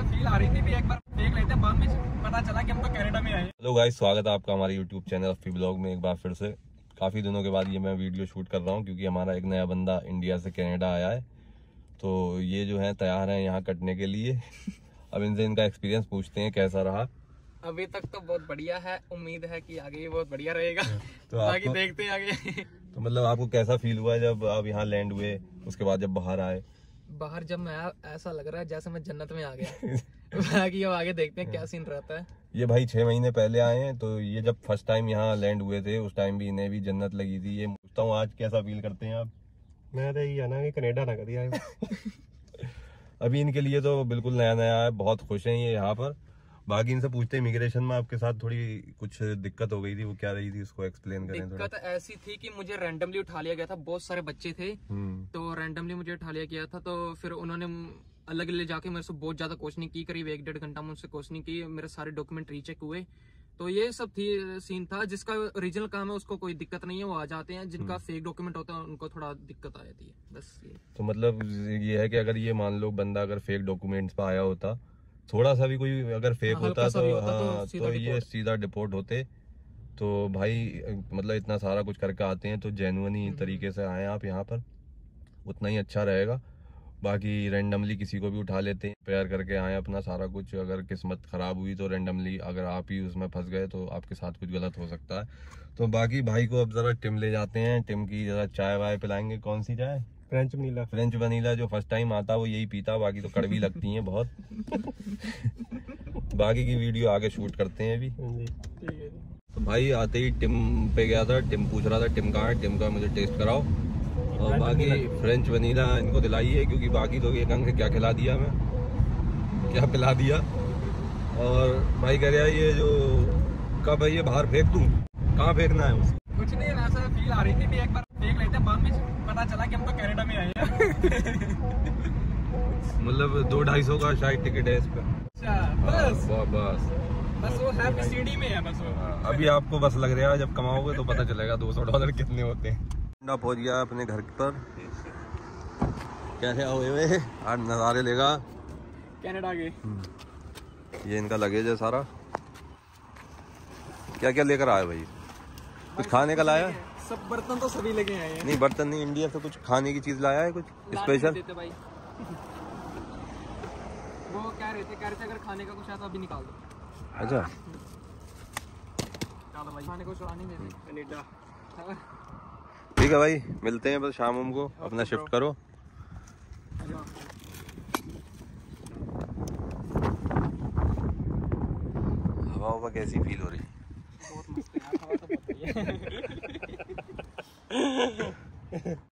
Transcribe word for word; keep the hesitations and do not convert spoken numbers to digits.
Feel आ रही थी भी एक बार देख लेते, बाद में पता चला कि हम तो कनाडा में आए। हेलो गाइस, स्वागत है आपका हमारे यूट्यूब चैनल अफी ब्लॉग में एक बार फिर से। काफ़ी दिनों के बाद ये मैं वीडियो शूट कर रहा हूँ क्योंकि हमारा एक नया बंदा इंडिया से कनाडा आया है। तो ये जो है तैयार है यहाँ कटने के लिए। अब इनसे इनका एक्सपीरियंस पूछते हैं कैसा रहा। अभी तक तो बहुत बढ़िया है, उम्मीद है कि आगे भी बहुत बढ़िया रहेगा। तो बाकी देखते हैं आगे। तो मतलब आपको कैसा फील हुआ जब आप यहाँ लैंड हुए, उसके बाद जब बाहर आए? बाहर जब मैं आया, ऐसा लग रहा है जैसे मैं जन्नत में आ गया। बाकी अब आगे देखते हैं क्या सीन रहता है। ये भाई छह महीने पहले आए हैं, तो ये जब फर्स्ट टाइम यहाँ लैंड हुए थे उस टाइम भी इन्हें भी जन्नत लगी थी। ये पूछता हूँ आज कैसा फील करते हैं आप? मैं तो यही है ना कि कनाडा ना करिए। अभी इनके लिए तो बिल्कुल नया नया है, बहुत खुश हैं ये यहाँ पर। बाकी इनसे पूछते हैं इमिग्रेशन में आपके साथ थोड़ी कुछ दिक्कत हो गई थी, वो क्या रही थी उसको एक्सप्लेन करें थोड़ा। दिक्कत ऐसी थी कि मुझे रैंडमली उठा लिया गया था, बहुत सारे बच्चे थे तो रैंडमली मुझे उठा लिया गया था। तो फिर उन्होंने अलग ले जाके मेरे से बहुत ज्यादा क्वेश्चनिंग की, करीब एक डेढ़ घंटा मुझसे क्वेश्चनिंग की, मेरे सारे डॉक्यूमेंट रीचेक हुए। तो ये सब थी सीन था। जिसका ओरिजिनल काम है उसको कोई दिक्कत नहीं है, वो आ जाते हैं। जिनका फेक डॉक्यूमेंट होता है उनको थोड़ा दिक्कत आ जाती है, बस ये। तो मतलब ये है कि अगर ये मान लो बंदा अगर फेक डॉक्यूमेंट्स पे आया होता, थोड़ा सा भी कोई अगर फेक हाँ, होता तो होता हाँ तो, तो ये सीधा डिपोर्ट होते। तो भाई मतलब इतना सारा कुछ करके आते हैं तो जेन्युइनी तरीके से आए आप यहाँ पर, उतना ही अच्छा रहेगा। बाकी रैंडमली किसी को भी उठा लेते हैं, प्रेयर करके आए अपना सारा कुछ। अगर किस्मत खराब हुई तो रैंडमली अगर आप ही उसमें फंस गए तो आपके साथ कुछ गलत हो सकता है। तो बाकी भाई को अब जरा टिम ले जाते हैं, टिम की जरा चाय वाय पिलाएंगे। कौन सी चाय? French vanilla. French vanilla. जो फर्स्ट टाइम आता वो यही पीता, बाकी तो कड़वी लगती हैं बहुत। बाकी की वीडियो आगे शूट करते हैं अभी। तो भाई आते ही टिम पे गया था, टिम पूछ रहा था टिम कहाँ है, टिम का मुझे टेस्ट कराओ। और बाकी फ्रेंच वनीला इनको दिलाई है क्योंकि बाकी तो ये कहेंगे क्या खिला दिया, मैं क्या पिला दिया। और भाई कह रहा है ये जो कब है ये बाहर फेंक दूं, कहाँ फेंकना है उसे? कुछ नहीं, ऐसा फील आ रही थी भी एक बार देख लेते, बाद में पता चला कि हम तो कनाडा में आए हैं। मतलब दो ढाई सौ का शायद टिकट है इस पे। अच्छा बस बस बस वो है सीडी में है बस वो। अभी आपको बस लग रहा है, जब कमाओगे तो पता चलेगा दो सौ डॉलर कितने होते हैं। पहुंच गया अपने घर पर। कैसे हुए हुए आज नज़ारे लेगा कनाडा के। ये इनका लगेज है सारा। क्या क्या लेकर आए भाई? कुछ खाने का लाया? सब बर्तन तो सभी लेके आए हैं। नहीं बर्तन नहीं, इंडिया से कुछ खाने की चीज लाया है कुछ स्पेशल? देते भाई। वो कह रहे थे कह रहे थे अगर खाने का कुछ है तो अभी निकाल दो। अच्छा चलो भाई, खाने को चुरानी दे कनाडा। ठीक है भाई, मिलते हैं बस शाम को। अपना शिफ्ट करो। हवा हवा कैसी फील हो रही? बहुत मस्त है यार, हवा तो बहुत बढ़िया है।